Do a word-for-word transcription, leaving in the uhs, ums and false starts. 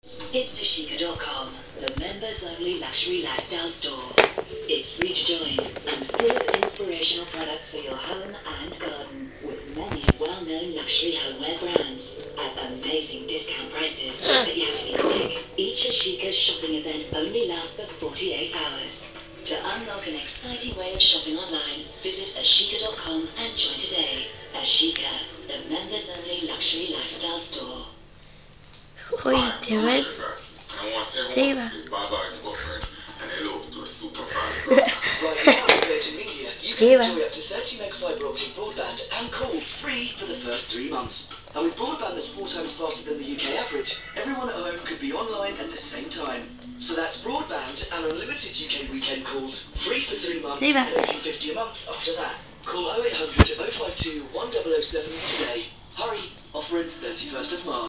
It's ashika dot com, the members-only luxury lifestyle store. It's free to join and full of inspirational products for your home and garden, with many well-known luxury homeware brands at amazing discount prices. But you have to be quick. Each Ashika shopping event only lasts for forty-eight hours. To unlock an exciting way of shopping online, visit ashika dot com and join today. Ashika, the members-only luxury lifestyle store. What are you doing? I want everyone Taylor. to say bye-bye to boyfriend and hello to a super fast Right now at Virgin Media, you can Taylor. enjoy up to thirty meg fibre optic broadband and calls free for the first three months. And with broadband that's four times faster than the U K average, everyone at home could be online at the same time. So that's broadband and unlimited U K weekend calls, free for three months Taylor. and eighteen fifty a month after that. Call oh eight hundred, oh five two, one oh oh seven today. Hurry, offer ends thirty-first of March.